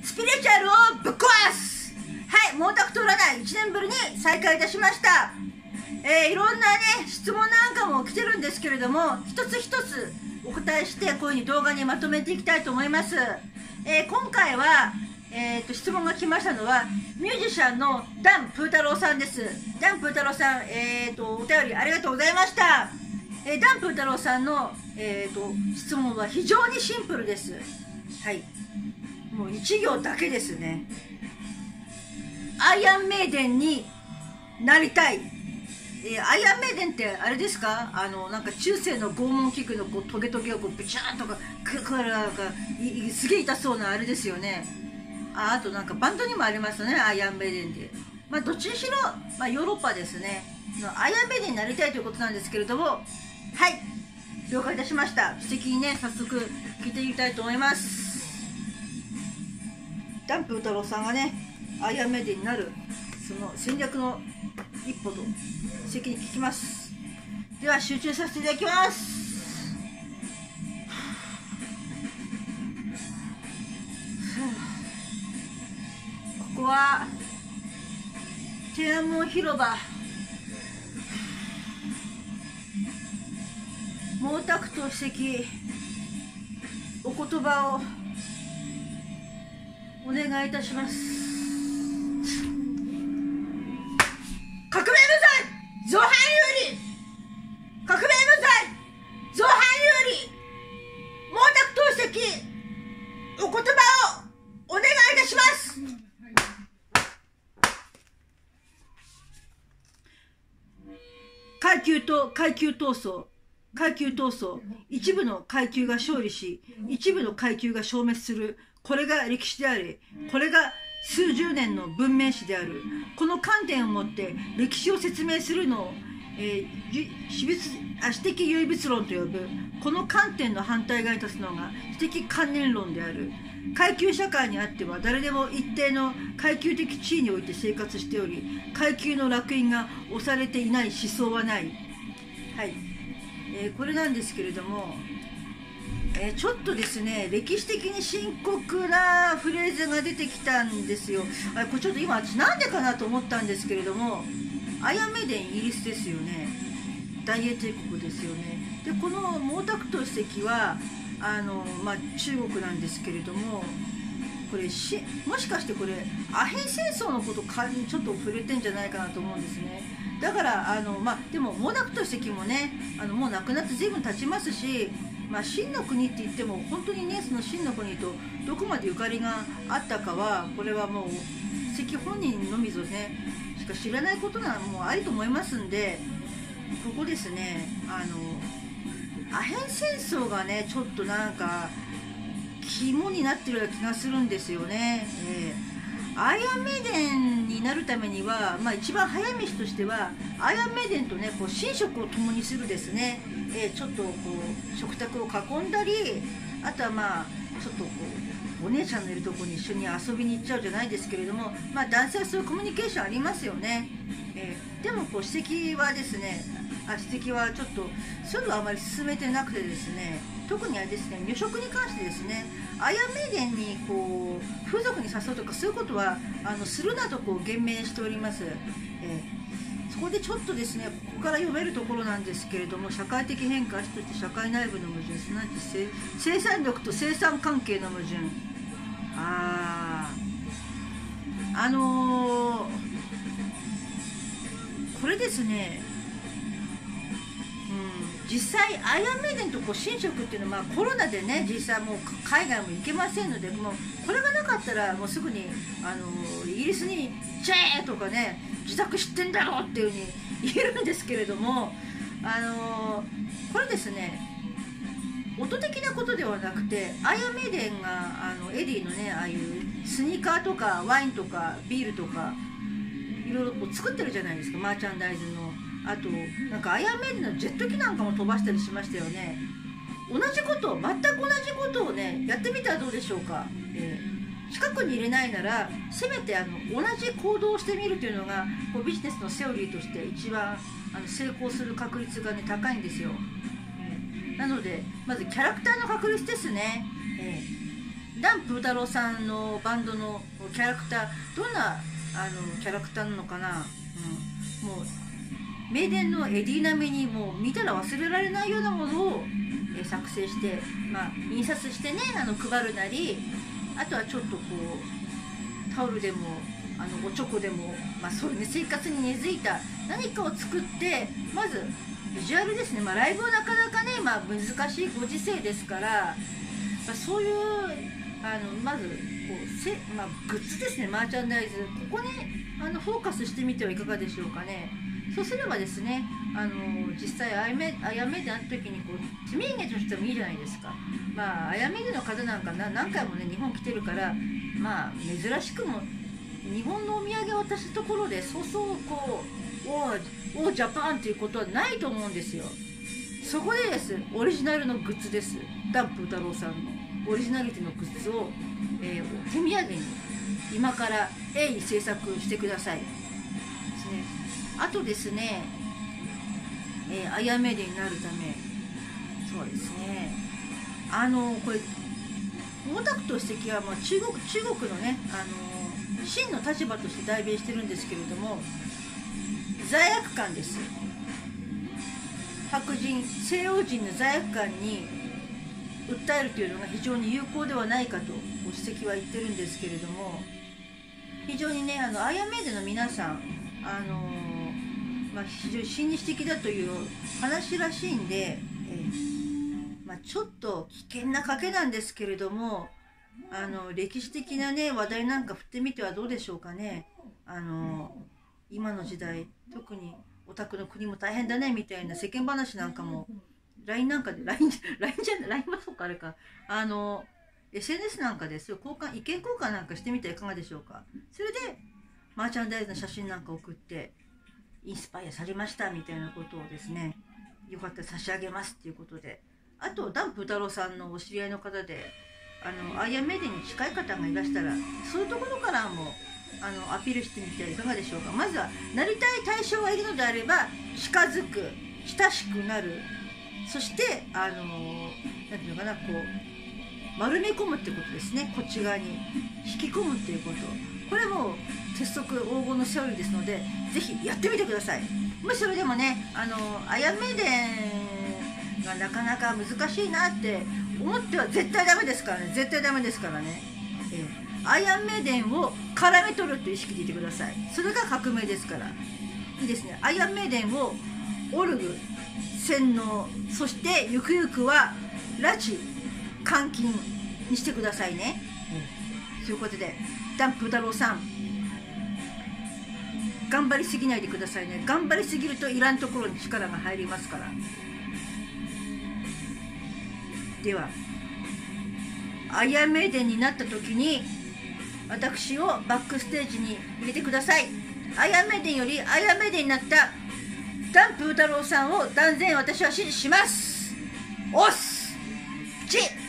スピリチュアルをぶっ壊す。はい、毛沢東占い1年ぶりに再開いたしました。いろんなね質問なんかも来てるんですけれども、一つ一つお答えしてこういうふうに動画にまとめていきたいと思います。今回は質問が来ましたのはミュージシャンのダン・プー太郎さんです。ダン・プー太郎さん、お便りありがとうございました。ダン・プー太郎さんの、質問は非常にシンプルです。はい、もう1行だけですね。アイアンメイデンになりたい。アイアンメイデンってあれですか、なんか中世の拷問器具のこうトゲトゲをこうブチャーンとかすげえ痛そうなあれですよね。あとなんかバンドにもありますね、アイアンメイデンで。まあどっちにしろ、まあ、ヨーロッパですね。アイアンメイデンになりたいということなんですけれども、はい、了解いたしました。素敵にね、早速聞いてみたいと思います。ダン・プー太郎さんがねアイアンメイデンになるその戦略の一歩と素敵に聞きます。では集中させていただきます。ここは天安門広場。毛沢東主席お言葉をお願いいたします。革命無罪造反有理、革命無罪造反有理、毛沢東主席お言葉をお願いいたします。階級と階級闘争、階級闘争、一部の階級が勝利し一部の階級が消滅する、これが歴史であり、これが数十年の文明史である。この観点を持って歴史を説明するのを、私的唯物論と呼ぶ。この観点の反対側に立つのが私的観念論である。階級社会にあっては誰でも一定の階級的地位において生活しており、階級の烙印が押されていない思想はない。はい、これなんですけれども、ちょっとですね歴史的に深刻なフレーズが出てきたんですよ。これちょっと今私なんでかなと思ったんですけれども、アイアンメイデンイギリスですよね、大英帝国ですよね。でこの毛沢東主席は中国なんですけれども、これもしかしてこれアヘン戦争のことにちょっと触れてんじゃないかなと思うんですね。だからでも毛沢東主席もねもう亡くなって随分経ちますし、秦の国って言っても本当にねその秦の国とどこまでゆかりがあったかはこれはもう主席本人のみぞねしか知らないことがもうありと思いますんで、ここですねアヘン戦争がねちょっとなんか肝になってるような気がするんですよね。アイアンメイデンになるためには、一番早い道としてはアイアンメイデンとねこう寝食を共にするですね、ちょっとこう食卓を囲んだり、あとはちょっとこうお姉ちゃんのいるところに一緒に遊びに行っちゃうじゃないですけれども、男性はそういうコミュニケーションありますよね。でもこう指摘はですね指摘はちょっとそういうのはあまり進めてなくてですね、特にあれですね女色に関してですねアイアンメイデンにこう風俗に誘うとかそういうことはするなとこう言明しております。そこでちょっとですねここから読めるところなんですけれども、社会的変化として社会内部の矛盾、すなわち生産力と生産関係の矛盾。これですね、実際アイアンメイデンとこう寝食っていうのはコロナでね実際もう海外も行けませんので、もうこれがなかったらもうすぐにイギリスに「チェー!」とかね「自宅知ってんだろ!」っていう風に言えるんですけれども、これですね音的なことではなくて、アイアンメイデンがエディのねああいうスニーカーとかワインとかビールとかいろいろこう作ってるじゃないですか、マーチャンダイズの。あとなんかアイアンメイデンのジェット機なんかも飛ばしたりしましたよね。同じこと全く同じことをねやってみたらどうでしょうか。近くに入れないならせめて同じ行動をしてみるというのがこうビジネスのセオリーとして一番成功する確率がね高いんですよ。なのでまずキャラクターの確率ですね。 ダンプー太郎さんのバンドのキャラクター、どんなキャラクターなのかな、もう名電のエディ並みにもう見たら忘れられないようなものを作成して、印刷してね配るなり、あとはちょっとこうタオルでもおチョコでも、そういうね、生活に根付いた何かを作って、まずビジュアルですね、ライブはなかなかね、難しいご時世ですから、そういうまずこうグッズですね、マーチャンダイズ、ここねフォーカスしてみてはいかがでしょうかね。そうすればですね、実際あやめで会った時にこう地名芸としてもいいじゃないですか。あやめでの方なんか何回もね日本来てるから、珍しくも日本のお土産を渡したところでそうそうこうオージャパンっていうことはないと思うんですよ。そこでですオリジナルのグッズです。ダンプ太郎さんのオリジナリティのグッズを、手土産に今から鋭意制作してくださいですね。あとですね、あやめでになるため、そうですね、これ毛沢東主席は中国のね真の立場として代弁してるんですけれども、罪悪感です。白人西洋人の罪悪感に訴えるというのが非常に有効ではないかと主席は言ってるんですけれども、非常にねあやめでの皆さん非常に親日的だという話らしいんで、ちょっと危険な賭けなんですけれども、歴史的なね話題なんか振ってみてはどうでしょうかね。今の時代特にオタクの国も大変だねみたいな世間話なんかも LINE なんかで LINE じゃない LINE はそうかあれかSNS なんかですよ、意見交換なんかしてみてはいかがでしょうか。それでマーチャンダイズの写真なんか送ってインスパイアされましたみたいなことをですね、よかったら差し上げますっていうことで、あとダンプ太郎さんのお知り合いの方でアイアンメイデンに近い方がいらしたら、そういうところからもアピールしてみてはいかがでしょうか。まずはなりたい対象がいるのであれば近づく、親しくなる、そしてなんていうのかな、こう丸め込むってことですね。こっち側に引き込むっていうこと、これも鉄則黄金のセオリーですので、ぜひやってみてください。もしそれでもねアイアンメイデンがなかなか難しいなって思っては絶対ダメですからね、絶対ダメですからね。アイアンメイデンを絡め取るという意識でいてください。それが革命ですから。いいですね。アイアンメイデンをオルグ、洗脳、そしてゆくゆくは拉致監禁にしてくださいね。ということでダンプ太郎さん頑張りすぎないでくださいね。頑張りすぎるといらんところに力が入りますから。ではアイアンメイデンになった時に私をバックステージに入れてください。アイアンメイデンよりアイアンメイデンになったダンプ太郎さんを断然私は支持します。おっすち